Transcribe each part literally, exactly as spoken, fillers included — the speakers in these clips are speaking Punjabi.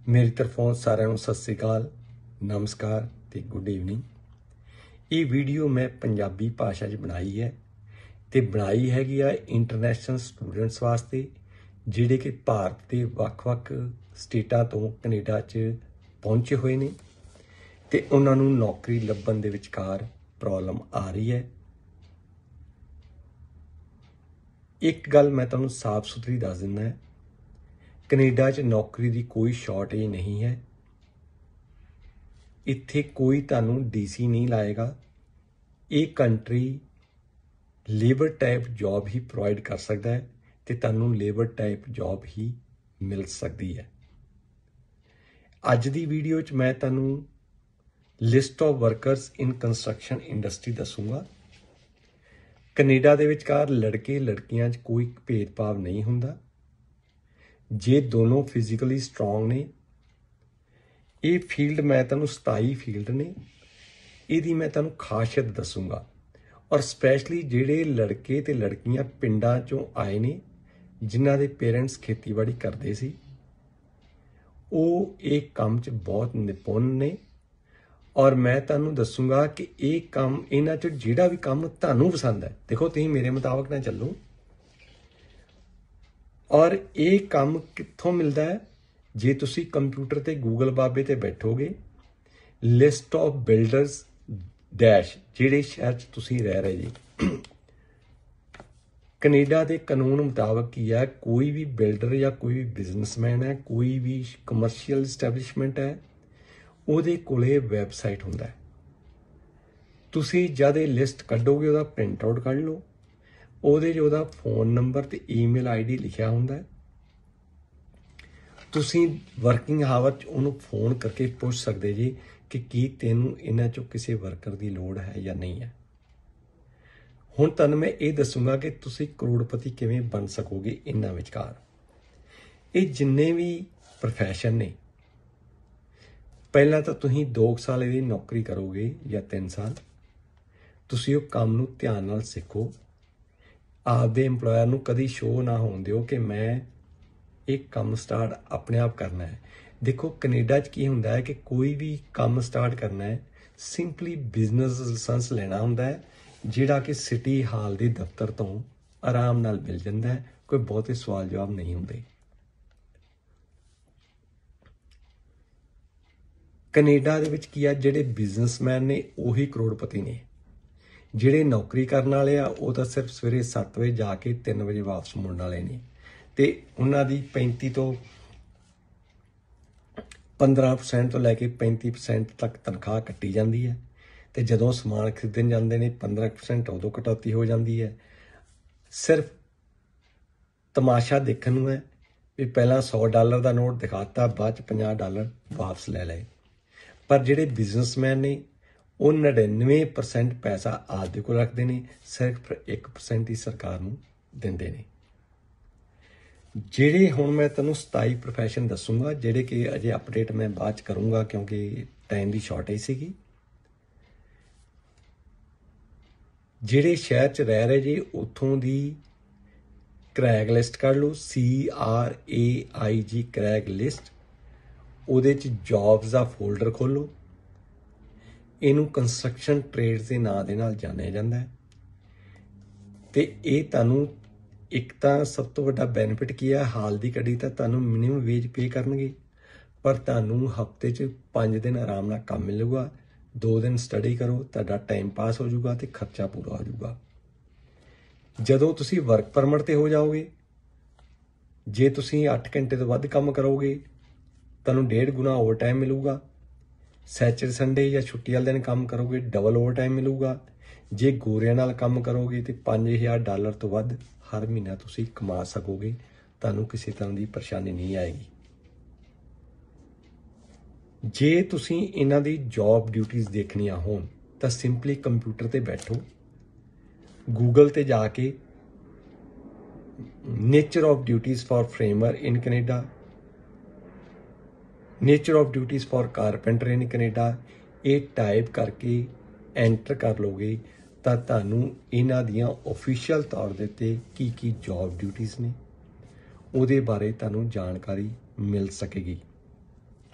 मेरी तरफों सारिਆਂ ਨੂੰ सत श्री अकाल, नमस्कार ते गुड ईवनिंग। ये वीडियो मैं पंजाबी भाषा च बनाई है ते बनाई हैगी आ इंटरनेशनल स्टूडेंट्स वास्ते जिहड़े कि भारत के ਵੱਖ-ਵੱਖ स्टेटां तो कनेडा च पहुंचे हुए ने ते उन्हां नूं नौकरी लभण दे विचकार प्रॉब्लम आ रही है। एक गल मैं तुहानूं साफ सुथरी दस दिंदा, कनेडा च नौकरी की कोई शॉर्टेज नहीं है। इत्थे कोई तुहानूं डीसी नहीं लाएगा। ये कंट्री लेबर टाइप जॉब ही प्रोवाइड कर सकता है ते तुहानूं लेबर टाइप जॉब ही मिल सकती है। अज दी वीडियो च मैं तुहानूं list of workers in construction industry दसूँगा। कनेडा दे विचकार लड़के लड़कियां च कोई भेदभाव नहीं हुंदा। जे दोनों फिजिकली स्ट्रोंग ने, ये फील्ड मैं तुहानूं सताई फील्ड ने, इहदी मैं तुहानूं खासियत दसूँगा। और स्पैशली जिहड़े लड़के ते लड़कियां पिंडां चों आए ने जिन्हां दे पेरेंट्स खेतीबाड़ी करदे सी, ਉਹ ਇਹ ਕੰਮ 'ਚ बहुत निपुण ने। और मैं तुहानूं दसूँगा कि ये काम इन्हां 'चों जिहड़ा भी काम तुहानूं पसंद है, देखो तुसीं मेरे मुताबिक ना चलो। और ये काम कित्थों मिलता है? जे तुसी कंप्यूटर ते गूगल बाबे ते बैठोगे, लिस्ट ऑफ बिल्डर्स डैश जिहड़े शहर च तुसी रह रहे जी, कनेडा के कानून मुताबिक की है, कोई भी बिल्डर या कोई भी बिजनेसमैन है, कोई भी कमर्शियल इस्टैबलिशमेंट है, ਉਹਦੇ ਕੋਲੇ ਵੈਬਸਾਈਟ ਹੁੰਦਾ ਹੈ। ਤੁਸੀਂ ਜਦ ਇਹ ਲਿਸਟ ਕੱਢੋਗੇ ਉਹਦਾ ਪ੍ਰਿੰਟ ਆਊਟ ਕੱਢ ਲਓ। ਉਹਦੇ 'ਚ ਉਹਦਾ ਫੋਨ ਨੰਬਰ ਤੇ ਈਮੇਲ ਆਈਡੀ ਲਿਖਿਆ ਹੁੰਦਾ ਹੈ। ਤੁਸੀਂ ਵਰਕਿੰਗ ਹਾਵਰ 'ਚ ਉਹਨੂੰ ਫੋਨ ਕਰਕੇ ਪੁੱਛ ਸਕਦੇ ਜੀ ਕਿ ਕੀ ਤੈਨੂੰ ਇਹਨਾਂ 'ਚੋਂ ਕਿਸੇ ਵਰਕਰ ਦੀ ਲੋੜ ਹੈ ਜਾਂ ਨਹੀਂ ਹੈ। ਹੁਣ ਤੁਹਾਨੂੰ ਮੈਂ ਇਹ ਦੱਸੂਗਾ ਕਿ ਤੁਸੀਂ ਕਰੋੜਪਤੀ ਕਿਵੇਂ ਬਣ ਸਕੋਗੇ ਇਹਨਾਂ ਵਿਚਕਾਰ। ਇਹ ਜਿੰਨੇ ਵੀ ਪ੍ਰੋਫੈਸ਼ਨ ਨੇ, ਪਹਿਲਾਂ ਤਾਂ ਤੁਸੀਂ ਦੋ ਸਾਲ ਇਹਦੀ ਨੌਕਰੀ ਕਰੋਗੇ ਜਾਂ ਤਿੰਨ ਸਾਲ। ਤੁਸੀਂ ਉਹ ਕੰਮ ਨੂੰ ਧਿਆਨ ਨਾਲ ਸਿੱਖੋ। ਆਪਦੇ ਇੰਪਲੋਇਰ ਨੂੰ ਕਦੀ ਸ਼ੋਅ ਨਾ ਹੋਣ ਦਿਓ ਕਿ ਮੈਂ ਇਹ ਕੰਮ ਸਟਾਰਟ ਆਪਣੇ ਆਪ ਕਰਨਾ ਹੈ। ਦੇਖੋ ਕੈਨੇਡਾ 'ਚ ਕੀ ਹੁੰਦਾ ਹੈ ਕਿ ਕੋਈ ਵੀ ਕੰਮ ਸਟਾਰਟ ਕਰਨਾ ਹੈ, ਸਿੰਪਲੀ ਬਿਜ਼ਨਸ ਲਾਇਸੈਂਸ ਲੈਣਾ ਹੁੰਦਾ ਹੈ, ਜਿਹੜਾ ਕਿ ਸਿਟੀ ਹਾਲ ਦੇ ਦਫ਼ਤਰ ਤੋਂ ਆਰਾਮ ਨਾਲ ਮਿਲ ਜਾਂਦਾ ਹੈ। ਕੋਈ ਬਹੁਤੇ ਸਵਾਲ ਜਵਾਬ ਨਹੀਂ ਹੁੰਦੇ। ਕੈਨੇਡਾ ਦੇ ਵਿੱਚ ਕੀ ਆ, ਜਿਹੜੇ ਬਿਜ਼ਨਸਮੈਨ ਨੇ ਉਹੀ ਕਰੋੜਪਤੀ ਨੇ। ਜਿਹੜੇ ਨੌਕਰੀ ਕਰਨ ਵਾਲੇ ਆ ਉਹ ਤਾਂ ਸਿਰਫ ਸਵੇਰੇ ਸੱਤ ਵਜੇ ਜਾ ਕੇ ਤਿੰਨ ਵਜੇ ਵਾਪਸ ਮੁੜਨ ਵਾਲੇ ਨੇ ਤੇ ਉਹਨਾਂ ਦੀ ਪੈਂਤੀ ਤੋਂ ਪੰਦਰਾਂ ਪਰਸੈਂਟ ਤੋਂ ਲੈ ਕੇ ਪੈਂਤੀ ਪਰਸੈਂਟ ਤੱਕ ਤਨਖਾਹ ਕੱਟੀ ਜਾਂਦੀ ਹੈ ਤੇ ਜਦੋਂ ਸਮਾਨ ਖਰੀਦਣ ਜਾਂਦੇ ਨੇ ਪੰਦਰਾਂ ਪਰਸੈਂਟ ਉਦੋਂ ਕਟੌਤੀ ਹੋ ਜਾਂਦੀ ਹੈ। ਸਿਰਫ ਤਮਾਸ਼ਾ ਦੇਖਣ ਨੂੰ ਹੈ ਵੀ ਪਹਿਲਾਂ ਸੌ ਡਾਲਰ ਦਾ ਨੋਟ ਦਿਖਾਤਾ, ਬਾਅਦ 'ਚ ਪੰਜਾਹ ਡਾਲਰ ਵਾਪਸ ਲੈ ਲਏ। पर जिहड़े बिजनेसमैन ने वो नड़िनवे परसेंट पैसा आपदे कोल रखते हैं, सिर्फ एक परसेंट ही सरकार नूं दिंदे ने। जिहड़े हुण मैं तुहानूं सताई प्रोफैशन दसूँगा, जिहड़े कि अजे अपडेट मैं बाद च करूँगा क्योंकि टाइम की शॉर्टेज सीगी। जिहड़े शहर च रह रहे जी उत्थों दी क्रैग लिस्ट कढ लो, C R A I G Craigslist. ਉਹਦੇ 'ਚ ਜੌਬਸ ਦਾ ਫੋਲਡਰ ਖੋਲ੍ਹੋ। ਇਹਨੂੰ ਕੰਸਟਰਕਸ਼ਨ ਟ੍ਰੇਡਸ ਦੇ ਨਾਂ ਦੇ ਨਾਲ ਜਾਣਿਆ ਜਾਂਦਾ ਹੈ ਤੇ ਇਹ ਤੁਹਾਨੂੰ ਇੱਕ ਤਾਂ ਸਭ ਤੋਂ ਵੱਡਾ ਬੈਨੀਫਿਟ ਕੀ ਹੈ, ਹਾਲ ਦੀ ਘੜੀ ਤਾਂ ਤੁਹਾਨੂੰ ਮਿਨੀਮਮ ਵੇਜ ਪੇ ਕਰਨਗੇ, ਪਰ ਤੁਹਾਨੂੰ ਹਫ਼ਤੇ 'ਚ ਪੰਜ ਦਿਨ ਆਰਾਮ ਨਾਲ ਕੰਮ ਮਿਲੂਗਾ। ਦੋ ਦਿਨ ਸਟੱਡੀ ਕਰੋ, ਤੁਹਾਡਾ ਟਾਈਮ ਪਾਸ ਹੋ ਜਾਊਗਾ ਤੇ ਖਰਚਾ ਪੂਰਾ ਹੋ ਜਾਊਗਾ। ਜਦੋਂ ਤੁਸੀਂ ਵਰਕ ਪਰਮਿਟ 'ਤੇ ਹੋ ਜਾਓਗੇ, ਜੇ ਤੁਸੀਂ ਅੱਠ ਘੰਟੇ ਤੋਂ ਵੱਧ ਕੰਮ ਕਰੋਗੇ ਤੁਹਾਨੂੰ ਡੇਢ ਗੁਣਾ ਓਵਰ ਟਾਈਮ ਮਿਲੂਗਾ। ਸੈਚਰਡੇ ਸੰਡੇ ਜਾਂ ਛੁੱਟੀ ਵਾਲੇ ਦਿਨ ਕੰਮ ਕਰੋਗੇ ਡਬਲ ਓਵਰ ਟਾਈਮ ਮਿਲੂਗਾ। ਜੇ ਗੋਰਿਆਂ ਨਾਲ ਕੰਮ ਕਰੋਗੇ ਤੇ ਪੰਜ ਹਜ਼ਾਰ ਡਾਲਰ ਤੋਂ ਵੱਧ ਹਰ ਮਹੀਨਾ ਤੁਸੀਂ ਕਮਾ ਸਕੋਗੇ। ਤੁਹਾਨੂੰ ਕਿਸੇ ਤਰ੍ਹਾਂ ਦੀ ਪਰੇਸ਼ਾਨੀ ਨਹੀਂ ਆਏਗੀ। ਜੇ ਤੁਸੀਂ ਇਹਨਾਂ ਦੀ ਜੌਬ ਡਿਊਟੀਜ਼ ਦੇਖਣੀਆਂ ਹੋਣ ਤਾਂ ਸਿੰਪਲੀ ਕੰਪਿਊਟਰ ਤੇ ਬੈਠੋ, ਗੂਗਲ ਤੇ ਜਾ ਕੇ nature of duties for framer in Canada, nature of duties for carpenter in Canada, ये टाइप करके एंटर कर लोगे तो तुहानूं इन्हां दियां ऑफिशियल तौर दे उत्ते की की जॉब ड्यूटीज़ ने ਉਹਦੇ ਬਾਰੇ ਤੁਹਾਨੂੰ ਜਾਣਕਾਰੀ ਮਿਲ ਸਕੇਗੀ।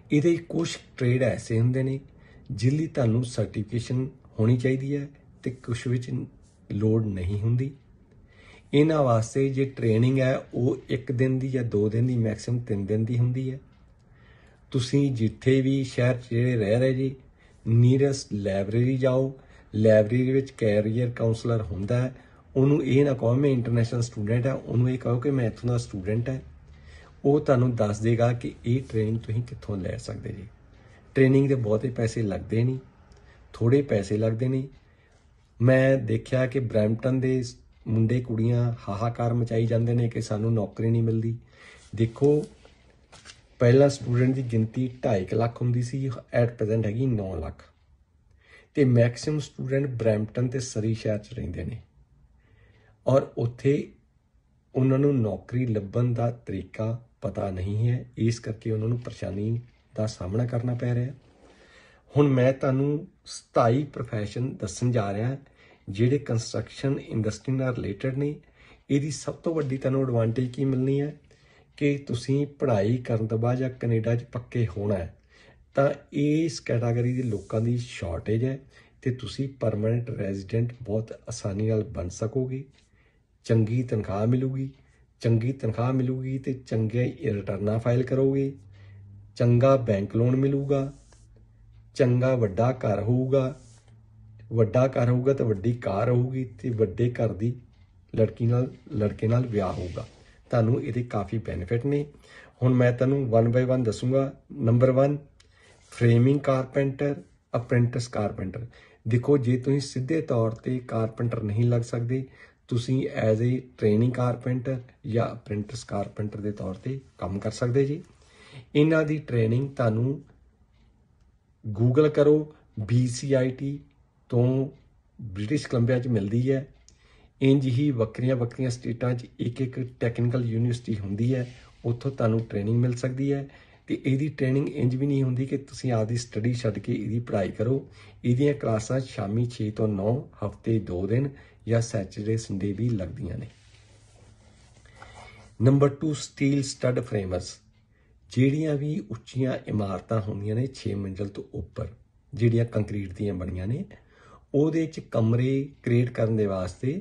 ਇਹਦੇ ਕੁਛ ਟ੍ਰੇਡ ਐਸੇ ਹੁੰਦੇ ਨੇ ਜਿਹਦੇ ਲਈ ਤੁਹਾਨੂੰ ਸਰਟੀਫਿਕੇਸ਼ਨ ਹੋਣੀ ਚਾਹੀਦੀ ਹੈ ਤੇ ਕੁਛ ਵਿੱਚ ਲੋੜ ਨਹੀਂ ਹੁੰਦੀ। ਇਹਨਾਂ ਵਾਸਤੇ ਜੇ ਟ੍ਰੇਨਿੰਗ ਹੈ ਉਹ ਇੱਕ ਦਿਨ ਦੀ ਜਾਂ ਦੋ ਦਿਨ ਦੀ, ਮੈਕਸਿਮਮ ਤਿੰਨ ਦਿਨ ਦੀ ਹੁੰਦੀ ਹੈ। ਤੁਸੀਂ ਜਿੱਥੇ ਵੀ ਸ਼ਹਿਰ 'ਚ ਜਿਹੜੇ ਰਹਿ ਰਹੇ ਜੀ, ਨੀਅਰੈਸਟ ਲਾਇਬ੍ਰੇਰੀ ਜਾਓ। ਲਾਇਬ੍ਰੇਰੀ ਵਿੱਚ ਕੈਰੀਅਰ ਕਾਉਂਸਲਰ ਹੁੰਦਾ ਹੈ। ਉਹਨੂੰ ਇਹ ਨਾ ਕਹੋ ਮੈਂ ਇੰਟਰਨੈਸ਼ਨਲ ਸਟੂਡੈਂਟ ਹਾਂ, ਉਹਨੂੰ ਇਹ ਕਹੋ ਕਿ ਮੈਂ ਇੱਥੋਂ ਦਾ ਸਟੂਡੈਂਟ ਹੈ। ਉਹ ਤੁਹਾਨੂੰ ਦੱਸ ਦੇਗਾ ਕਿ ਇਹ ਟ੍ਰੇਨਿੰਗ ਤੁਸੀਂ ਕਿੱਥੋਂ ਲੈ ਸਕਦੇ ਜੀ। ਟ੍ਰੇਨਿੰਗ ਦੇ ਬਹੁਤੇ ਪੈਸੇ ਲੱਗਦੇ ਨਹੀਂ, ਥੋੜ੍ਹੇ ਪੈਸੇ ਲੱਗਦੇ ਨੇ। ਮੈਂ ਦੇਖਿਆ ਕਿ ਬਰੈਂਪਟਨ ਦੇ ਮੁੰਡੇ ਕੁੜੀਆਂ ਹਾਹਾਕਾਰ ਮਚਾਈ ਜਾਂਦੇ ਨੇ ਕਿ ਸਾਨੂੰ ਨੌਕਰੀ ਨਹੀਂ ਮਿਲਦੀ। ਦੇਖੋ, ਪਹਿਲਾਂ ਸਟੂਡੈਂਟ ਦੀ ਗਿਣਤੀ ਢਾਈ ਕੁ ਲੱਖ ਹੁੰਦੀ ਸੀ, ਐਟ ਪ੍ਰੈਜ਼ੈਂਟ ਹੈਗੀ ਨੌ ਲੱਖ ਅਤੇ ਮੈਕਸੀਮਮ ਸਟੂਡੈਂਟ ਬਰੈਂਪਟਨ ਅਤੇ ਸਰੀ ਸ਼ਹਿਰ 'ਚ ਰਹਿੰਦੇ ਨੇ ਔਰ ਉੱਥੇ ਉਹਨਾਂ ਨੂੰ ਨੌਕਰੀ ਲੱਭਣ ਦਾ ਤਰੀਕਾ ਪਤਾ ਨਹੀਂ ਹੈ, ਇਸ ਕਰਕੇ ਉਹਨਾਂ ਨੂੰ ਪਰੇਸ਼ਾਨੀ ਦਾ ਸਾਹਮਣਾ ਕਰਨਾ ਪੈ ਰਿਹਾ। ਹੁਣ ਮੈਂ ਤੁਹਾਨੂੰ ਸਤਾਈ ਪ੍ਰੋਫੈਸ਼ਨ ਦੱਸਣ ਜਾ ਰਿਹਾ ਜਿਹੜੇ ਕੰਸਟਰਕਸ਼ਨ ਇੰਡਸਟਰੀ ਨਾਲ ਰਿਲੇਟਡ ਨੇ। ਇਹਦੀ ਸਭ ਤੋਂ ਵੱਡੀ ਤੁਹਾਨੂੰ ਐਡਵਾਂਟੇਜ ਕੀ ਮਿਲਣੀ ਹੈ ਕਿ ਤੁਸੀਂ ਪੜ੍ਹਾਈ ਕਰਨ ਤੋਂ ਬਾਅਦ ਜਾਂ ਕੈਨੇਡਾ 'ਚ ਪੱਕੇ ਹੋਣਾ ਹੈ ਤਾਂ ਇਸ ਕੈਟਾਗਰੀ ਦੇ ਲੋਕਾਂ ਦੀ ਸ਼ਾਰਟੇਜ ਹੈ ਅਤੇ ਤੁਸੀਂ ਪਰਮਾਨੈਂਟ ਰੈਜ਼ੀਡੈਂਟ ਬਹੁਤ ਆਸਾਨੀ ਨਾਲ ਬਣ ਸਕੋਗੇ। ਚੰਗੀ ਤਨਖਾਹ ਮਿਲੂਗੀ, ਚੰਗੀ ਤਨਖਾਹ ਮਿਲੂਗੀ ਅਤੇ ਚੰਗੇ ਰਿਟਰਨਾਂ ਫਾਈਲ ਕਰੋਗੇ, ਚੰਗਾ ਬੈਂਕ ਲੋਨ ਮਿਲੂਗਾ, ਚੰਗਾ ਵੱਡਾ ਘਰ ਹੋਊਗਾ। ਵੱਡਾ ਘਰ ਹੋਊਗਾ ਤਾਂ ਵੱਡੀ ਕਾਰ ਹੋਊਗੀ ਅਤੇ ਵੱਡੇ ਘਰ ਦੀ ਲੜਕੀ ਨਾਲ ਲੜਕੇ ਨਾਲ ਵਿਆਹ ਹੋਊਗਾ। ਤੁਹਾਨੂੰ ਇਹਦੇ ਕਾਫੀ ਬੈਨੀਫਿਟ ਨੇ। ਹੁਣ ਮੈਂ ਤੁਹਾਨੂੰ ਵਨ ਬਾਈ ਵਨ ਦੱਸੂਗਾ। Number one, framing carpenter, apprentice carpenter. ਦੇਖੋ, ਜੇ ਤੁਸੀਂ ਸਿੱਧੇ ਤੌਰ 'ਤੇ ਕਾਰਪੈਂਟਰ ਨਹੀਂ ਲੱਗ ਸਕਦੇ, ਤੁਸੀਂ ਐਜ਼ ਏ ਟ੍ਰੇਨਿੰਗ ਕਾਰਪੈਂਟਰ ਜਾਂ ਅਪ੍ਰੈਂਟਿਸ ਕਾਰਪੈਂਟਰ ਦੇ ਤੌਰ 'ਤੇ ਕੰਮ ਕਰ ਸਕਦੇ ਜੀ। ਇਹਨਾਂ ਦੀ ਟ੍ਰੇਨਿੰਗ ਤੁਹਾਨੂੰ ਗੂਗਲ ਕਰੋ, ਬੀ ਸੀ ਆਈ ਟੀ ਤੋਂ ਬ੍ਰਿਟਿਸ਼ ਕੋਲੰਬੀਆ 'ਚ ਮਿਲਦੀ ਹੈ। ਇੰਝ ਹੀ ਵੱਖਰੀਆਂ ਵੱਖਰੀਆਂ ਸਟੇਟਾਂ 'ਚ ਇੱਕ ਇੱਕ ਟੈਕਨੀਕਲ ਯੂਨੀਵਰਸਿਟੀ ਹੁੰਦੀ ਹੈ, ਉੱਥੋਂ ਤੁਹਾਨੂੰ ਟ੍ਰੇਨਿੰਗ ਮਿਲ ਸਕਦੀ ਹੈ। ਅਤੇ ਇਹਦੀ ਟ੍ਰੇਨਿੰਗ ਇੰਝ ਵੀ ਨਹੀਂ ਹੁੰਦੀ ਕਿ ਤੁਸੀਂ ਆਪਦੀ ਸਟੱਡੀ ਛੱਡ ਕੇ ਇਹਦੀ ਪੜ੍ਹਾਈ ਕਰੋ। ਇਹਦੀਆਂ ਕਲਾਸਾਂ ਸ਼ਾਮੀ ਛੇ ਤੋਂ ਨੌ, ਹਫ਼ਤੇ ਦੋ ਦਿਨ ਜਾਂ ਸੈਚਰਡੇ ਸੰਡੇ ਵੀ ਲੱਗਦੀਆਂ ਨੇ। Number two, steel stud framers. ਜਿਹੜੀਆਂ ਵੀ ਉੱਚੀਆਂ ਇਮਾਰਤਾਂ ਹੁੰਦੀਆਂ ਨੇ ਛੇ ਮੰਜ਼ਿਲ ਤੋਂ ਉੱਪਰ, ਜਿਹੜੀਆਂ ਕੰਕਰੀਟ ਦੀਆਂ ਬਣੀਆਂ ਨੇ, ਉਹਦੇ 'ਚ ਕਮਰੇ ਕ੍ਰੀਏਟ ਕਰਨ ਦੇ ਵਾਸਤੇ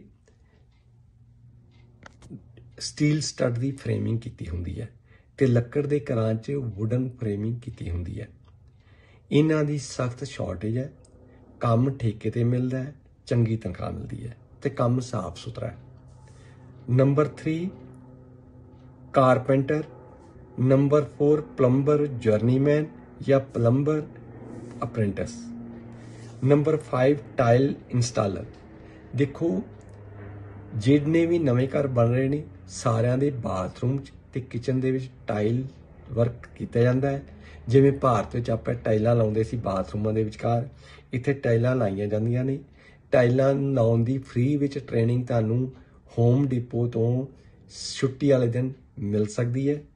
ਸਟੀਲ ਸਟੱਡ ਦੀ ਫਰੇਮਿੰਗ ਕੀਤੀ ਹੁੰਦੀ ਹੈ ਅਤੇ ਲੱਕੜ ਦੇ ਘਰਾਂ 'ਚ ਵੁਡਨ ਫਰੇਮਿੰਗ ਕੀਤੀ ਹੁੰਦੀ ਹੈ। ਇਹਨਾਂ ਦੀ ਸਖਤ ਸ਼ਾਰਟੇਜ ਹੈ। ਕੰਮ ਠੇਕੇ 'ਤੇ ਮਿਲਦਾ ਹੈ, ਚੰਗੀ ਤਨਖਾਹ ਮਿਲਦੀ ਹੈ ਅਤੇ ਕੰਮ ਸਾਫ ਸੁਥਰਾ ਹੈ। Number three, carpenter. Number four, plumber journeyman ਜਾਂ plumber apprentice. Number five, tile installer. ਦੇਖੋ, ਜਿੰਨੇ ਵੀ ਨਵੇਂ ਘਰ ਬਣ ਰਹੇ ਨੇ ਸਾਰਿਆਂ ਦੇ ਬਾਥਰੂਮ 'ਚ ਅਤੇ ਕਿਚਨ ਦੇ ਵਿੱਚ ਟਾਈਲ ਵਰਕ ਕੀਤਾ ਜਾਂਦਾ ਹੈ। ਜਿਵੇਂ ਭਾਰਤ ਵਿੱਚ ਆਪਾਂ ਟਾਈਲਾਂ ਲਾਉਂਦੇ ਸੀ ਬਾਥਰੂਮਾਂ ਦੇ ਵਿਚਕਾਰ, ਇੱਥੇ ਟਾਈਲਾਂ ਲਾਈਆਂ ਜਾਂਦੀਆਂ ਨੇ। ਟਾਈਲਾਂ ਲਾਉਣ ਦੀ ਫ੍ਰੀ ਵਿੱਚ ਟ੍ਰੇਨਿੰਗ ਤੁਹਾਨੂੰ ਹੋਮ ਡਿਪੋ ਤੋਂ ਛੁੱਟੀ ਵਾਲੇ ਦਿਨ ਮਿਲ ਸਕਦੀ ਹੈ।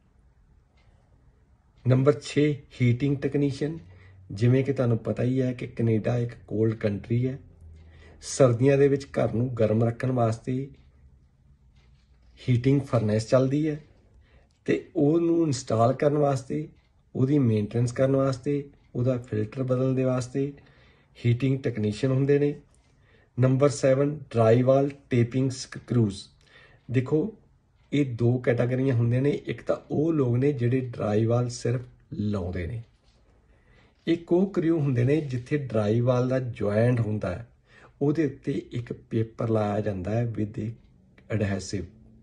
ਨੰਬਰ ਛੇ, ਹੀਟਿੰਗ ਟੈਕਨੀਸ਼ੀਅਨ। ਜਿਵੇਂ ਕਿ ਤੁਹਾਨੂੰ ਪਤਾ ਹੀ ਹੈ ਕਿ ਕੈਨੇਡਾ ਇੱਕ ਕੋਲਡ ਕੰਟਰੀ ਹੈ। ਸਰਦੀਆਂ ਦੇ ਵਿੱਚ ਘਰ ਨੂੰ ਗਰਮ ਰੱਖਣ ਵਾਸਤੇ ਹੀਟਿੰਗ ਫਰਨੈਸ ਚੱਲਦੀ ਹੈ ਅਤੇ ਉਹਨੂੰ ਇੰਸਟਾਲ ਕਰਨ ਵਾਸਤੇ, ਉਹਦੀ ਮੇਨਟੇਨੈਂਸ ਕਰਨ ਵਾਸਤੇ, ਉਹਦਾ ਫਿਲਟਰ ਬਦਲਣ ਦੇ ਵਾਸਤੇ ਹੀਟਿੰਗ ਟੈਕਨੀਸ਼ੀਅਨ ਹੁੰਦੇ ਨੇ। Number seven, drywall taping screws. ਦੇਖੋ, ਇਹ ਦੋ ਕੈਟਾਗਰੀਆਂ ਹੁੰਦੀਆਂ ਨੇ। ਇੱਕ ਤਾਂ ਉਹ ਲੋਕ ਨੇ ਜਿਹੜੇ ਡਰਾਈ ਵਾਲ ਸਿਰਫ ਲਾਉਂਦੇ ਨੇ। ਇੱਕ ਉਹ ਕਰਿਊ ਹੁੰਦੇ ਨੇ ਜਿੱਥੇ ਡਰਾਈ ਵਾਲ ਦਾ ਜੁਆਇੰਟ ਹੁੰਦਾ ਹੈ, ਉਹਦੇ ਉੱਤੇ ਇੱਕ ਪੇਪਰ ਲਾਇਆ ਜਾਂਦਾ ਹੈ ਵਿਦ ਏ ਅਡਹੈਸਿਵ।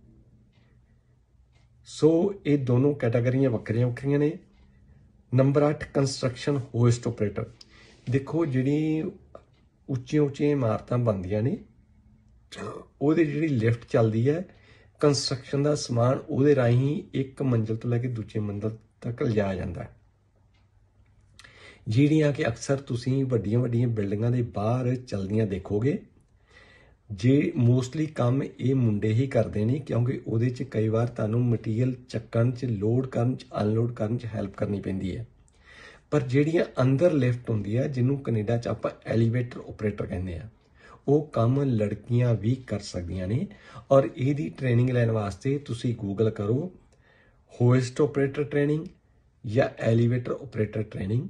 ਸੋ ਇਹ ਦੋਨੋਂ ਕੈਟਾਗਰੀਆਂ ਵੱਖਰੀਆਂ ਵੱਖਰੀਆਂ ਨੇ। ਨੰਬਰ ਅੱਠ, ਕੰਸਟਰਕਸ਼ਨ ਹੋਇਸਟ ਆਪਰੇਟਰ। ਦੇਖੋ, ਜਿਹੜੀ ਉੱਚੀਆਂ ਉੱਚੀਆਂ ਇਮਾਰਤਾਂ ਬਣਦੀਆਂ ਨੇ ਉਹਦੇ ਜਿਹੜੀ ਲਿਫਟ ਚੱਲਦੀ ਹੈ, ਕੰਸਟਰਕਸ਼ਨ ਦਾ ਸਮਾਨ ਉਹਦੇ ਰਾਹੀਂ ਇੱਕ ਮੰਜ਼ਿਲ ਤੋਂ ਲੈ ਕੇ ਦੂਜੇ ਮੰਜ਼ਿਲ ਤੱਕ ਲਿਜਾਇਆ ਜਾਂਦਾ ਹੈ। ਜਿਹੜੀਆਂ ਕਿ ਅਕਸਰ ਤੁਸੀਂ ਵੱਡੀਆਂ ਵੱਡੀਆਂ ਬਿਲਡਿੰਗਾਂ ਦੇ ਬਾਹਰ ਚੱਲਦੀਆਂ ਦੇਖੋਗੇ। ਜੇ ਮੋਸਟਲੀ ਕੰਮ ਇਹ ਮੁੰਡੇ ਹੀ ਕਰਦੇ ਨੇ ਕਿਉਂਕਿ ਉਹਦੇ 'ਚ ਕਈ ਵਾਰ ਤੁਹਾਨੂੰ ਮਟੀਰੀਅਲ ਚੱਕਣ 'ਚ, ਲੋਡ ਕਰਨ 'ਚ, ਅਨਲੋਡ ਕਰਨ 'ਚ ਹੈਲਪ ਕਰਨੀ ਪੈਂਦੀ ਹੈ। ਪਰ ਜਿਹੜੀਆਂ ਅੰਦਰ ਲਿਫਟ ਹੁੰਦੀ ਹੈ, ਜਿਹਨੂੰ ਕੈਨੇਡਾ 'ਚ ਆਪਾਂ ਐਲੀਵੇਟਰ ਆਪਰੇਟਰ ਕਹਿੰਦੇ ਆ, ਉਹ ਕੰਮ ਲੜਕੀਆਂ ਵੀ ਕਰ ਸਕਦੀਆਂ ਨੇ। ਔਰ ਇਹਦੀ ਟ੍ਰੇਨਿੰਗ ਲੈਣ ਵਾਸਤੇ ਤੁਸੀਂ ਗੂਗਲ ਕਰੋ ਹੋਇਸਟ ਆਪਰੇਟਰ ਟ੍ਰੇਨਿੰਗ ਜਾਂ ਐਲੀਵੇਟਰ ਆਪਰੇਟਰ ਟ੍ਰੇਨਿੰਗ,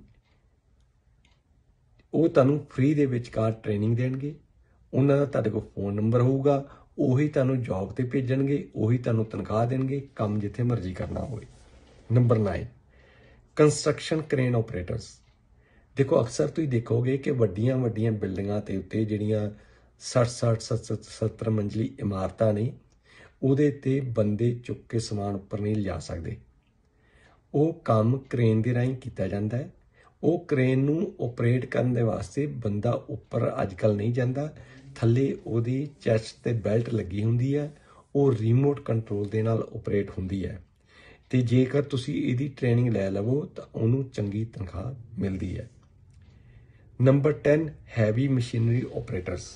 ਉਹ ਤੁਹਾਨੂੰ ਫ੍ਰੀ ਦੇ ਵਿਚਕਾਰ ਟ੍ਰੇਨਿੰਗ ਦੇਣਗੇ। ਉਹਨਾਂ ਦਾ ਤੁਹਾਡੇ ਕੋਲ ਫੋਨ ਨੰਬਰ ਹੋਊਗਾ, ਉਹੀ ਤੁਹਾਨੂੰ ਜੌਬ 'ਤੇ ਭੇਜਣਗੇ, ਉਹੀ ਤੁਹਾਨੂੰ ਤਨਖਾਹ ਦੇਣਗੇ, ਕੰਮ ਜਿੱਥੇ ਮਰਜ਼ੀ ਕਰਨਾ ਹੋਵੇ। Number nine construction crane operators. ਦੇਖੋ ਅਕਸਰ ਤੁਸੀਂ ਦੇਖੋਗੇ ਕਿ ਵੱਡੀਆਂ ਵੱਡੀਆਂ ਬਿਲਡਿੰਗਾਂ ਦੇ ਉੱਤੇ ਜਿਹੜੀਆਂ ਸੱਠ ਸੱਠ ਸੱਤਰ ਸੱਤਰ ਮੰਜ਼ਲੀ ਇਮਾਰਤਾਂ ਨੇ, ਉਹਦੇ 'ਤੇ ਬੰਦੇ ਚੁੱਕ ਕੇ ਸਮਾਨ ਉੱਪਰ ਨਹੀਂ ਲਿਜਾ ਸਕਦੇ। ਉਹ ਕੰਮ ਕ੍ਰੇਨ ਦੇ ਰਾਹੀਂ ਕੀਤਾ ਜਾਂਦਾ ਹੈ। ਉਹ ਕ੍ਰੇਨ ਨੂੰ ਆਪਰੇਟ ਕਰਨ ਦੇ ਵਾਸਤੇ ਬੰਦਾ ਉੱਪਰ ਅੱਜ ਕੱਲ੍ਹ ਨਹੀਂ ਜਾਂਦਾ, ਥੱਲੇ ਉਹਦੀ ਚੈਸਟ 'ਤੇ ਬੈਲਟ ਲੱਗੀ ਹੁੰਦੀ ਹੈ, ਉਹ ਰਿਮੋਟ ਕੰਟਰੋਲ ਦੇ ਨਾਲ ਆਪਰੇਟ ਹੁੰਦੀ ਹੈ। ਅਤੇ ਜੇਕਰ ਤੁਸੀਂ ਇਹਦੀ ਟ੍ਰੇਨਿੰਗ ਲੈ ਲਵੋ ਤਾਂ ਉਹਨੂੰ ਚੰਗੀ ਤਨਖਾਹ ਮਿਲਦੀ ਹੈ। Number ten heavy machinery operators,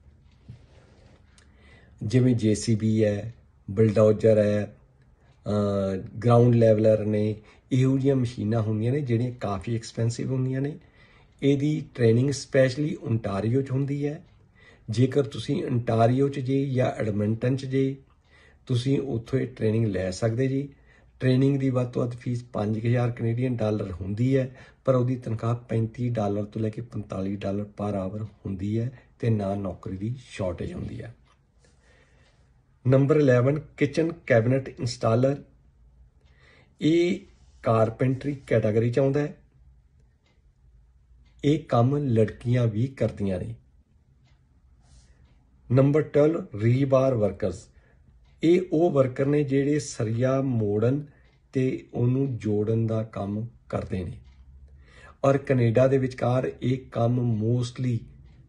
ਜਿਵੇਂ ਜੇ ਸੀ ਬੀ ਹੈ, ਬਲਡੋਜ਼ਰ ਹੈ, ਗਰਾਊਂਡ ਲੈਵਲਰ ਨੇ, ਇਹੋ ਜਿਹੀਆਂ ਮਸ਼ੀਨਾਂ ਹੁੰਦੀਆਂ ਨੇ ਜਿਹੜੀਆਂ ਕਾਫੀ ਐਕਸਪੈਂਸਿਵ ਹੁੰਦੀਆਂ ਨੇ। ਇਹਦੀ ਟ੍ਰੇਨਿੰਗ ਸਪੈਸ਼ਲੀ ਓਨਟਾਰੀਓ 'ਚ ਹੁੰਦੀ ਹੈ। ਜੇਕਰ ਤੁਸੀਂ ਓਨਟਾਰੀਓ 'ਚ ਜੇ ਜਾਂ ਐਡਮਿੰਟਨ 'ਚ ਜੇ, ਤੁਸੀਂ ਉੱਥੋਂ ਇਹ ਟ੍ਰੇਨਿੰਗ ਲੈ ਸਕਦੇ ਜੀ। ਟ੍ਰੇਨਿੰਗ ਦੀ ਵੱਧ ਤੋਂ ਵੱਧ ਫੀਸ ਪੰਜ ਹਜ਼ਾਰ ਕੈਨੇਡੀਅਨ ਡਾਲਰ ਹੁੰਦੀ ਹੈ, ਪਰ ਉਹਦੀ ਤਨਖਾਹ ਪੈਂਤੀ ਡਾਲਰ ਤੋਂ ਲੈ ਕੇ ਪੰਤਾਲੀ ਡਾਲਰ ਪਰ ਆਵਰ ਹੁੰਦੀ ਹੈ, ਅਤੇ ਨਾ ਨੌਕਰੀ ਦੀ ਸ਼ਾਰਟੇਜ ਹੁੰਦੀ ਹੈ। Number eleven kitchen cabinet installer. ਇਹ ਕਾਰਪੈਂਟਰੀ ਕੈਟਾਗਰੀ 'ਚ ਆਉਂਦਾ ਹੈ। ਇਹ ਕੰਮ ਲੜਕੀਆਂ ਵੀ ਕਰਦੀਆਂ ਨੇ। Number twelve rebar workers. ਇਹ ਉਹ ਵਰਕਰ ਨੇ ਜਿਹੜੇ ਸਰੀਆ ਮੋੜਨ ਅਤੇ ਉਹਨੂੰ ਜੋੜਨ ਦਾ ਕੰਮ ਕਰਦੇ ਨੇ। ਔਰ ਕੈਨੇਡਾ ਦੇ ਵਿਚਕਾਰ ਇਹ ਕੰਮ ਮੋਸਟਲੀ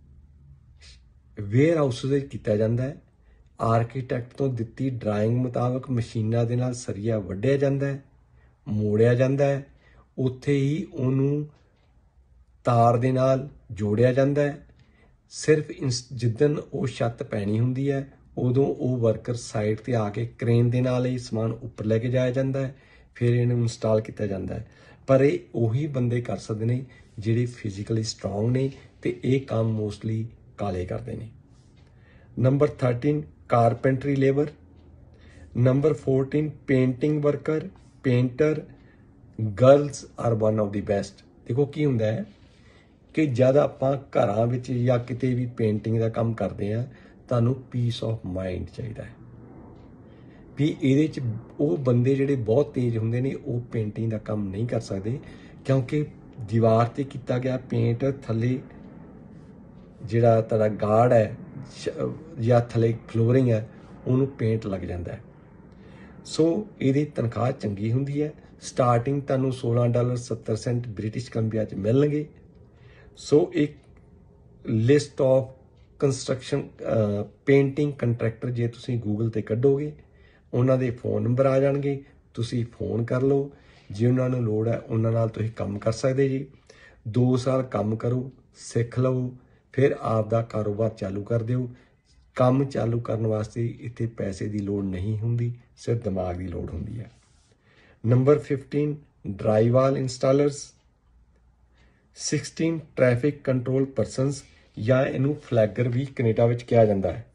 ਵੇਅਰ ਹਾਊਸ ਵਿੱਚ ਕੀਤਾ ਜਾਂਦਾ ਹੈ। ਆਰਕੀਟੈਕਟ ਤੋਂ ਦਿੱਤੀ ਡਰਾਇੰਗ ਮੁਤਾਬਕ ਮਸ਼ੀਨਾਂ ਦੇ ਨਾਲ ਸਰੀਆ ਵੱਢਿਆ ਜਾਂਦਾ ਹੈ, ਮੋੜਿਆ ਜਾਂਦਾ ਹੈ, ਉੱਥੇ ਹੀ ਉਹਨੂੰ ਤਾਰ ਦੇ ਨਾਲ ਜੋੜਿਆ ਜਾਂਦਾ ਹੈ। ਸਿਰਫ ਇੰਸ ਜਿੱਦਣ ਉਹ ਛੱਤ ਪੈਣੀ ਹੁੰਦੀ ਹੈ, ਉਦੋਂ ਉਹ ਵਰਕਰ ਸਾਈਡ 'ਤੇ ਆ ਕੇ ਕ੍ਰੇਨ ਦੇ ਨਾਲ ਇਹ ਸਮਾਨ ਉੱਪਰ ਲੈ ਕੇ ਜਾਇਆ ਜਾਂਦਾ ਹੈ, ਫਿਰ ਇਹਨੂੰ ਇੰਸਟਾਲ ਕੀਤਾ ਜਾਂਦਾ ਹੈ। ਪਰ ਇਹ ਉਹੀ ਬੰਦੇ ਕਰ ਸਕਦੇ ਨੇ ਜਿਹੜੇ ਫਿਜ਼ੀਕਲੀ ਸਟਰੋਂਗ ਨੇ, ਅਤੇ ਇਹ ਕੰਮ ਮੋਸਟਲੀ ਕਾਲੇ ਕਰਦੇ ਨੇ। Number thirteen carpentry labour. Number fourteen painting worker, painter. Girls are one of the best. ਦੇਖੋ ਕੀ ਹੁੰਦਾ ਹੈ ਕਿ ਜਦ ਆਪਾਂ ਘਰਾਂ ਵਿੱਚ ਜਾਂ ਕਿਤੇ ਵੀ ਪੇਂਟਿੰਗ ਦਾ ਕੰਮ ਕਰਦੇ ਹਾਂ, ਤੁਹਾਨੂੰ ਪੀਸ ਆਫ ਮਾਈਂਡ ਚਾਹੀਦਾ ਹੈ ਵੀ ਇਹਦੇ 'ਚ ਉਹ ਬੰਦੇ ਜਿਹੜੇ ਬਹੁਤ ਤੇਜ਼ ਹੁੰਦੇ ਨੇ ਉਹ ਪੇਂਟਿੰਗ ਦਾ ਕੰਮ ਨਹੀਂ ਕਰ ਸਕਦੇ, ਕਿਉਂਕਿ ਦੀਵਾਰ 'ਤੇ ਕੀਤਾ ਗਿਆ ਪੇਂਟ ਥੱਲੇ ਜਿਹੜਾ ਤੁਹਾਡਾ ਗਾਰਡ ਹੈ ਜਾਂ ਥੱਲੇ ਫਲੋਰਿੰਗ ਹੈ, ਉਹਨੂੰ ਪੇਂਟ ਲੱਗ ਜਾਂਦਾ ਹੈ। ਸੋ ਇਹਦੀ ਤਨਖਾਹ ਚੰਗੀ ਹੁੰਦੀ ਹੈ। ਸਟਾਰਟਿੰਗ ਤੁਹਾਨੂੰ ਸੋਲਾਂ ਡਾਲਰ ਸੱਤਰ ਸੈਂਟ ਬ੍ਰਿਟਿਸ਼ ਕੰਪੀਆ 'ਚ ਮਿਲਣਗੇ। ਸੋ ਇੱਕ list of construction painting contractor ਜੇ ਤੁਸੀਂ ਗੂਗਲ 'ਤੇ ਕੱਢੋਗੇ, ਉਹਨਾਂ ਦੇ ਫ਼ੋਨ ਨੰਬਰ ਆ ਜਾਣਗੇ, ਤੁਸੀਂ ਫ਼ੋਨ ਕਰ ਲਓ। ਜੇ ਉਹਨਾਂ ਨੂੰ ਲੋੜ ਹੈ ਉਹਨਾਂ ਨਾਲ ਤੁਸੀਂ ਕੰਮ ਕਰ ਸਕਦੇ ਜੀ। ਦੋ ਸਾਲ ਕੰਮ ਕਰੋ, ਸਿੱਖ ਲਓ, ਫਿਰ ਆਪ ਦਾ ਕਾਰੋਬਾਰ ਚਾਲੂ ਕਰ ਦਿਓ। ਕੰਮ ਚਾਲੂ ਕਰਨ ਵਾਸਤੇ ਇੱਥੇ ਪੈਸੇ ਦੀ ਲੋੜ ਨਹੀਂ ਹੁੰਦੀ, ਸਿਰਫ ਦਿਮਾਗ ਦੀ ਲੋੜ ਹੁੰਦੀ ਹੈ। Number fifteen drywall installers. Sixteen traffic control persons, ਜਾਂ ਇਹਨੂੰ ਫਲੈਗਰ ਵੀ ਕੈਨੇਡਾ ਵਿੱਚ ਕਿਹਾ ਜਾਂਦਾ ਹੈ।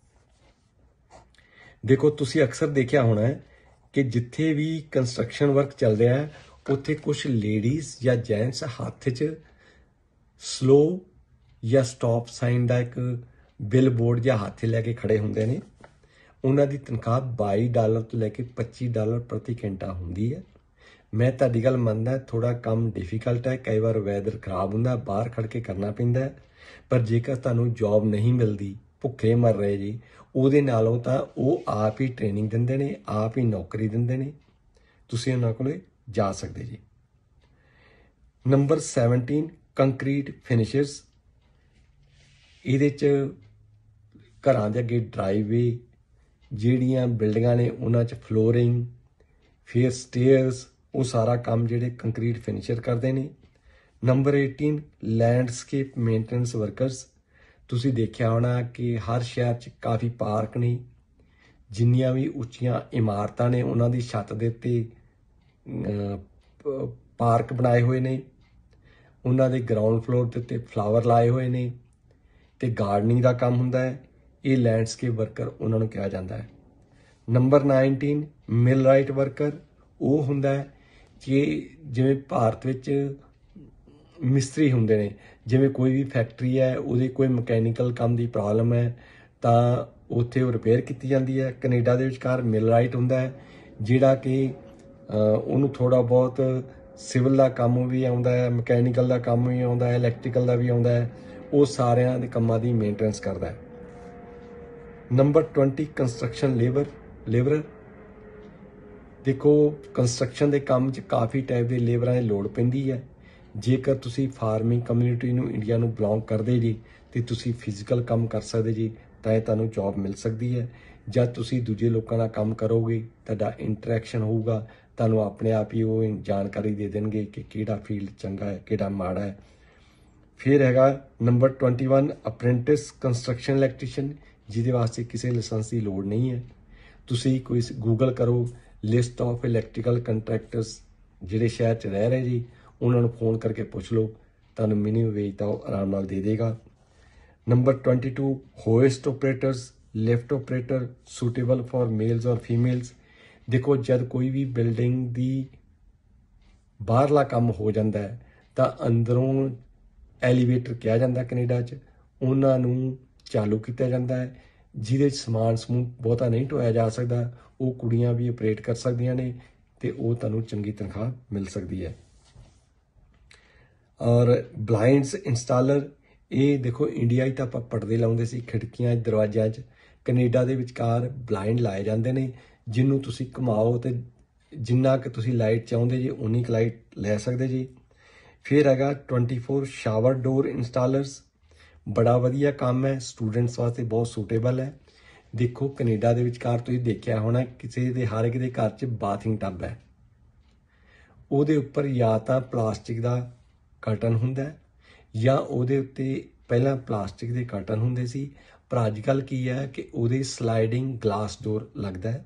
ਦੇਖੋ ਤੁਸੀਂ ਅਕਸਰ ਦੇਖਿਆ ਹੋਣਾ ਹੈ ਕਿ ਜਿੱਥੇ ਵੀ ਕੰਸਟਰਕਸ਼ਨ ਵਰਕ ਚੱਲ ਰਿਹਾ ਹੈ, ਉੱਥੇ ਕੁਛ ਲੇਡੀਜ਼ ਜਾਂ ਜੈਂਟਸ ਹੱਥ 'ਚ ਸਲੋ ਜਾਂ ਸਟਾਪ ਸਾਈਨ ਦਾ ਇੱਕ ਬਿਲ ਬੋਰਡ ਜਾਂ ਹੱਥ ਲੈ ਕੇ ਖੜੇ ਹੁੰਦੇ ਨੇ। ਉਹਨਾਂ ਦੀ ਤਨਖਾਹ ਬਾਈ ਡਾਲਰ ਤੋਂ ਲੈ ਕੇ ਪੱਚੀ ਡਾਲਰ ਪ੍ਰਤੀ ਘੰਟਾ ਹੁੰਦੀ ਹੈ। ਮੈਂ ਤੁਹਾਡੀ ਗੱਲ ਮੰਨਦਾ, ਥੋੜ੍ਹਾ ਕੰਮ ਡਿਫੀਕਲਟ ਹੈ, ਕਈ ਵਾਰ ਵੈਦਰ ਖਰਾਬ ਹੁੰਦਾ, ਬਾਹਰ ਖੜ੍ਹ ਕੇ ਕਰਨਾ ਪੈਂਦਾ, ਪਰ ਜੇਕਰ ਤੁਹਾਨੂੰ ਜੋਬ ਨਹੀਂ ਮਿਲਦੀ, ਭੁੱਖੇ ਮਰ ਰਹੇ ਜੀ, ਉਹਦੇ ਨਾਲੋਂ ਤਾਂ ਉਹ ਆਪ ਹੀ ਟ੍ਰੇਨਿੰਗ ਦਿੰਦੇ ਨੇ, ਆਪ ਹੀ ਨੌਕਰੀ ਦਿੰਦੇ ਨੇ, ਤੁਸੀਂ ਉਹਨਾਂ ਕੋਲ ਜਾ ਸਕਦੇ ਜੀ। Number seventeen concrete finishers. ਇਹਦੇ 'ਚ ਘਰਾਂ ਦੇ ਅੱਗੇ ਡਰਾਈਵੇ, ਜਿਹੜੀਆਂ ਬਿਲਡਿੰਗਾਂ ਨੇ ਉਹਨਾਂ 'ਚ ਫਲੋਰਿੰਗ, ਫਿਰ ਸਟੇਅਰਸ, ਉਹ ਸਾਰਾ ਕੰਮ ਜਿਹੜੇ ਕੰਕਰੀਟ ਫਿਨਿਸ਼ਰ ਕਰਦੇ ਨੇ। Number eighteen landscape maintenance workers. ਤੁਸੀਂ ਦੇਖਿਆ ਹੋਣਾ ਕਿ ਹਰ ਸ਼ਹਿਰ 'ਚ ਕਾਫੀ ਪਾਰਕ ਨੇ, ਜਿੰਨੀਆਂ ਵੀ ਉੱਚੀਆਂ ਇਮਾਰਤਾਂ ਨੇ ਉਹਨਾਂ ਦੀ ਛੱਤ ਦੇ ਉੱਤੇ ਪਾਰਕ ਬਣਾਏ ਹੋਏ ਨੇ, ਉਹਨਾਂ ਦੇ ਗਰਾਊਂਡ ਫਲੋਰ ਦੇ ਉੱਤੇ ਫਲਾਵਰ ਲਾਏ ਹੋਏ ਨੇ, ਅਤੇ ਗਾਰਡਨਿੰਗ ਦਾ ਕੰਮ ਹੁੰਦਾ ਹੈ। ਇਹ ਲੈਂਡਸਕੇਪ ਵਰਕਰ ਉਹਨਾਂ ਨੂੰ ਕਿਹਾ ਜਾਂਦਾ ਹੈ। Number nineteen millwright worker. ਉਹ ਹੁੰਦਾ ਹੈ ਜੇ ਜਿਵੇਂ ਭਾਰਤ ਵਿੱਚ ਮਿਸਤਰੀ ਹੁੰਦੇ ਨੇ, ਜਿਵੇਂ ਕੋਈ ਵੀ ਫੈਕਟਰੀ ਹੈ ਉਹਦੇ ਕੋਈ ਮਕੈਨੀਕਲ ਕੰਮ ਦੀ ਪ੍ਰੋਬਲਮ ਹੈ ਤਾਂ ਉੱਥੇ ਉਹ ਰਿਪੇਅਰ ਕੀਤੀ ਜਾਂਦੀ ਹੈ। ਕੈਨੇਡਾ ਦੇ ਵਿਚਕਾਰ ਮਿਲਰਾਈਟ ਹੁੰਦਾ ਹੈ ਜਿਹੜਾ ਕਿ ਉਹਨੂੰ ਥੋੜ੍ਹਾ ਬਹੁਤ ਸਿਵਲ ਦਾ ਕੰਮ ਵੀ ਆਉਂਦਾ ਹੈ, ਮਕੈਨੀਕਲ ਦਾ ਕੰਮ ਵੀ ਆਉਂਦਾ ਹੈ, ਇਲੈਕਟ੍ਰੀਕਲ ਦਾ ਵੀ ਆਉਂਦਾ ਹੈ। ਉਹ ਸਾਰਿਆਂ ਦੇ ਕੰਮਾਂ ਦੀ ਮੇਨਟੇਨੈਂਸ ਕਰਦਾ ਹੈ। Number twenty construction labour labourer देखो ਕੰਸਟਰਕਸ਼ਨ ਦੇ ਕੰਮ 'ਚ ਕਾਫੀ ਟਾਈਪ ਦੇ ਲੇਬਰਾਂ ਦੀ ਲੋੜ ਪੈਂਦੀ ਹੈ। ਜੇਕਰ ਤੁਸੀਂ ਫਾਰਮਿੰਗ ਕਮਿਊਨਿਟੀ ਨੂੰ ਇੰਡੀਆ ਨੂੰ ਬਿਲੋਂਗ ਕਰਦੇ ਜੀ ਤੇ ਤੁਸੀਂ ਫਿਜ਼ੀਕਲ ਕੰਮ ਕਰ ਸਕਦੇ ਜੀ ਤਾਂ ਇਹ ਤੁਹਾਨੂੰ ਜੌਬ ਮਿਲ ਸਕਦੀ ਹੈ। ਜਦ ਤੁਸੀਂ ਦੂਜੇ ਲੋਕਾਂ ਨਾਲ ਕੰਮ ਕਰੋਗੇ ਤੁਹਾਡਾ ਇੰਟਰੈਕਸ਼ਨ ਹੋਊਗਾ, ਤੁਹਾਨੂੰ ਆਪਣੇ ਆਪ ਹੀ ਉਹ ਜਾਣਕਾਰੀ ਦੇ ਦੇਣਗੇ ਕਿ ਕਿਹੜਾ ਫੀਲਡ ਚੰਗਾ ਹੈ ਕਿਹੜਾ ਮਾੜਾ ਹੈ। ਫਿਰ ਹੈਗਾ number twenty one apprentice construction electrician, ਜਿਹਦੇ ਵਾਸਤੇ ਕਿਸੇ ਲਾਇਸੈਂਸ ਦੀ ਲੋੜ ਨਹੀਂ ਹੈ। ਤੁਸੀਂ ਕੋਈ ਗੂਗਲ ਕਰੋ ਲਿਸਟ ਆਫ ਇਲੈਕਟ੍ਰੀਕਲ ਕੰਟਰੈਕਟਰਸ ਜਿਹੜੇ ਸ਼ਹਿਰ 'ਚ ਰਹਿ ਰਹੇ ਜੀ, ਉਹਨਾਂ ਨੂੰ ਫੋਨ ਕਰਕੇ ਪੁੱਛ ਲਓ, ਤੁਹਾਨੂੰ ਮਿਨੀਮਮ ਵੇਜ ਤਾਂ ਉਹ ਆਰਾਮ ਨਾਲ ਦੇ ਦੇਗਾ। Number twenty two hoist operators lift operator suitable for males ਔਰ ਫੀਮੇਲਸ। ਦੇਖੋ ਜਦ ਕੋਈ ਵੀ ਬਿਲਡਿੰਗ ਦੀ ਬਾਹਰਲਾ ਕੰਮ ਹੋ ਜਾਂਦਾ ਹੈ ਤਾਂ ਅੰਦਰੋਂ ਐਲੀਵੇਟਰ ਕਿਹਾ ਜਾਂਦਾ ਕੈਨੇਡਾ 'ਚ, ਉਹਨਾਂ ਨੂੰ ਚਾਲੂ ਕੀਤਾ ਜਾਂਦਾ ਹੈ ਜਿਹਦੇ 'ਚ ਸਮਾਨ ਸਮੂਹ ਬਹੁਤਾ ਨਹੀਂ ਢੋਇਆ ਜਾ ਸਕਦਾ। ਉਹ ਕੁੜੀਆਂ ਵੀ ਆਪਰੇਟ ਕਰ ਸਕਦੀਆਂ ਨੇ ਤੇ ਉਹ ਤੁਹਾਨੂੰ ਚੰਗੀ ਤਨਖਾਹ ਮਿਲ ਸਕਦੀ ਹੈ। ਔਰ ਬਲਾਈਂਡਸ ਇੰਸਟਾਲਰ, ਇਹ ਦੇਖੋ ਇੰਡੀਆ 'ਚ ਤਾਂ ਆਪਾਂ ਪਰਦੇ ਲਾਉਂਦੇ ਸੀ ਖਿੜਕੀਆਂ ਦਰਵਾਜ਼ਿਆਂ 'ਚ, ਕੈਨੇਡਾ ਦੇ ਵਿਚਕਾਰ ਬਲਾਈਂਡ ਲਾਏ ਜਾਂਦੇ ਨੇ ਜਿਹਨੂੰ ਤੁਸੀਂ ਘੁਮਾਓ ਤੇ ਜਿੰਨਾ ਕਿ ਤੁਸੀਂ ਲਾਈਟ ਚਾਹੁੰਦੇ ਜੀ ਉਨੀ ਕੁ ਲਾਈਟ ਲੈ ਸਕਦੇ ਜੀ। ਫਿਰ ਹੈਗਾ twenty four shower door installers, ਬੜਾ ਵਧੀਆ ਕੰਮ ਹੈ, ਸਟੂਡੈਂਟਸ ਵਾਸਤੇ ਬਹੁਤ ਸੂਟੇਬਲ ਹੈ। ਦੇਖੋ ਕੈਨੇਡਾ ਦੇ ਵਿਚਕਾਰ ਤੁਸੀਂ ਦੇਖਿਆ ਹੋਣਾ ਕਿਸੇ ਦੇ ਹਰ ਇੱਕ ਦੇ ਘਰ 'ਚ ਬਾਥਿੰਗ ਟੱਬ ਹੈ, ਉਹਦੇ ਉੱਪਰ ਜਾਂ ਤਾਂ ਪਲਾਸਟਿਕ ਦਾ ਕਰਟਨ ਹੁੰਦਾ ਜਾਂ ਉਹਦੇ ਉੱਤੇ ਪਹਿਲਾਂ ਪਲਾਸਟਿਕ ਦੇ ਕਰਟਨ ਹੁੰਦੇ ਸੀ, ਪਰ ਅੱਜ ਕੱਲ੍ਹ ਕੀ ਹੈ ਕਿ ਉਹਦੇ ਸਲਾਈਡਿੰਗ ਗਲਾਸ ਡੋਰ ਲੱਗਦਾ ਹੈ।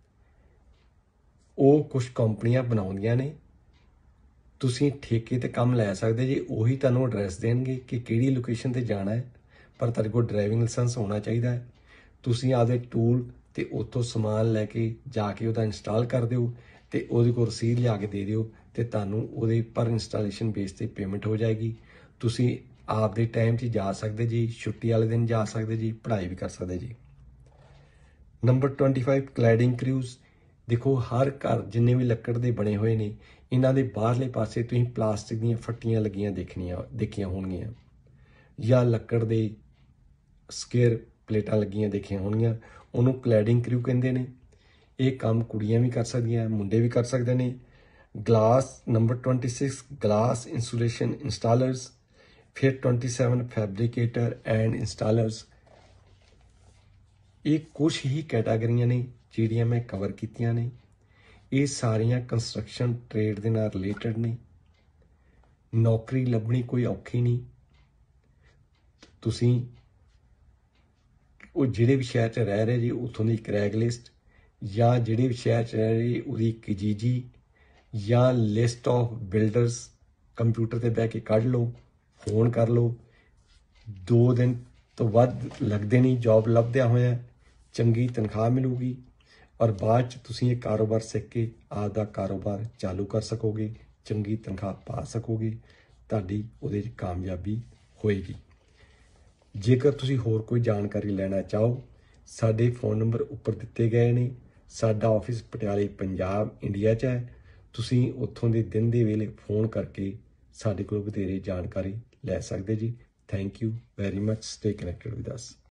ਉਹ ਕੁਝ ਕੰਪਨੀਆਂ ਬਣਾਉਂਦੀਆਂ ਨੇ, ਤੁਸੀਂ ਠੇਕੇ ਤੇ ਕੰਮ ਲੈ ਸਕਦੇ ਜੀ। ਉਹੀ ਤੁਹਾਨੂੰ ਐਡਰੈਸ ਦੇਣਗੇ ਕਿ ਕਿਹੜੀ ਲੋਕੇਸ਼ਨ ਤੇ ਜਾਣਾ ਹੈ, ਪਰ ਤੁਹਾਡੇ ਕੋਲ ਡਰਾਈਵਿੰਗ ਲਾਇਸੈਂਸ ਹੋਣਾ ਚਾਹੀਦਾ ਹੈ। ਤੁਸੀਂ ਆਪਦੇ ਟੂਲ ਤੇ ਉੱਥੋਂ ਸਮਾਨ ਲੈ ਕੇ ਜਾ ਕੇ ਉਹਦਾ ਇੰਸਟਾਲ ਕਰ ਦਿਓ ਤੇ ਉਹਦੇ ਕੋਲ ਰਸੀਦ ਲਿਆ ਕੇ ਦੇ ਦਿਓ ਤੇ ਤੁਹਾਨੂੰ ਉਹਦੇ ਪਰ ਇੰਸਟਾਲੇਸ਼ਨ ਬੇਸ ਤੇ ਪੇਮੈਂਟ ਹੋ ਜਾਏਗੀ। ਤੁਸੀਂ ਆਪਦੇ ਟਾਈਮ 'ਚ ਜਾ ਸਕਦੇ ਜੀ, ਛੁੱਟੀ ਵਾਲੇ ਦਿਨ ਜਾ ਸਕਦੇ ਜੀ, ਪੜ੍ਹਾਈ ਵੀ ਕਰ ਸਕਦੇ ਜੀ। Number twenty five cladding crews, ਦੇਖੋ ਹਰ ਘਰ ਜਿੰਨੇ ਵੀ ਲੱਕੜ ਦੇ ਬਣੇ ਹੋਏ ਨੇ ਇਹਨਾਂ ਦੇ ਬਾਹਰਲੇ ਪਾਸੇ ਤੁਸੀਂ ਪਲਾਸਟਿਕ ਦੀਆਂ ਫੱਟੀਆਂ ਲੱਗੀਆਂ ਦੇਖਣੀਆਂ ਦੇਖੀਆਂ ਹੋਣਗੀਆਂ ਜਾਂ ਲੱਕੜ ਦੇ ਸਕੇਅਰ ਪਲੇਟਾਂ ਲੱਗੀਆਂ ਦੇਖੀਆਂ ਹੋਣਗੀਆਂ, ਉਹਨੂੰ ਕਲੈਡਿੰਗ ਕਰਿਊ ਕਹਿੰਦੇ ਨੇ। ਇਹ ਕੰਮ ਕੁੜੀਆਂ ਵੀ ਕਰ ਸਕਦੀਆਂ, ਮੁੰਡੇ ਵੀ ਕਰ ਸਕਦੇ ਨੇ। Glass number twenty six glass insulation installers, ਫਿਰ twenty seven fabricator and installers. ਇਹ ਕੁਛ ਹੀ ਕੈਟਾਗਰੀਆਂ ਨੇ ਜਿਹੜੀਆਂ ਮੈਂ ਕਵਰ ਕੀਤੀਆਂ ਨੇ। ਇਹ ਸਾਰੀਆਂ ਕੰਸਟਰਕਸ਼ਨ ਟ੍ਰੇਡ ਦੇ ਨਾਲ ਰਿਲੇਟਡ ਨੇ। ਨੌਕਰੀ ਲੱਭਣੀ ਕੋਈ ਔਖੀ ਨਹੀਂ। ਤੁਸੀਂ ਉਹ ਜਿਹੜੇ ਵੀ ਸ਼ਹਿਰ 'ਚ ਰਹਿ ਰਹੇ ਜੀ ਉੱਥੋਂ ਦੀ ਕਰੈਗ ਲਿਸਟ ਜਾਂ ਜਿਹੜੇ ਵੀ ਸ਼ਹਿਰ 'ਚ ਰਹਿ ਰਹੇ ਉਹਦੀ kijiji ਜਾਂ ਲਿਸਟ ਆਫ ਬਿਲਡਰਸ ਕੰਪਿਊਟਰ 'ਤੇ ਬਹਿ ਕੇ ਕੱਢ ਲਓ, ਫੋਨ ਕਰ ਲਓ। ਦੋ ਦਿਨ ਤੋਂ ਵੱਧ ਲੱਗਦੇ ਨਹੀਂ ਜੌਬ ਲੱਭਦਿਆਂ ਹੋਇਆ, ਚੰਗੀ ਤਨਖਾਹ ਮਿਲੂਗੀ ਔਰ ਬਾਅਦ 'ਚ ਤੁਸੀਂ ਇਹ ਕਾਰੋਬਾਰ ਸਿੱਖ ਕੇ ਆਪਦਾ ਕਾਰੋਬਾਰ ਚਾਲੂ ਕਰ ਸਕੋਗੇ, ਚੰਗੀ ਤਨਖਾਹ ਪਾ ਸਕੋਗੇ, ਤੁਹਾਡੀ ਉਹਦੇ 'ਚ ਕਾਮਯਾਬੀ ਹੋਏਗੀ। ਜੇਕਰ ਤੁਸੀਂ ਹੋਰ ਕੋਈ ਜਾਣਕਾਰੀ ਲੈਣਾ ਚਾਹੋ ਸਾਡੇ ਫ਼ੋਨ ਨੰਬਰ ਉੱਪਰ ਦਿੱਤੇ ਗਏ ਨੇ। ਸਾਡਾ ਆਫਿਸ ਪਟਿਆਲੇ ਪੰਜਾਬ ਇੰਡੀਆ 'ਚ ਹੈ। ਤੁਸੀਂ ਉੱਥੋਂ ਦੇ ਦਿਨ ਦੇ ਵੇਲੇ ਫੋਨ ਕਰਕੇ ਸਾਡੇ ਕੋਲ ਵਧੇਰੇ ਜਾਣਕਾਰੀ ਲੈ ਸਕਦੇ ਜੀ। Thank you very much. Stay connected with us.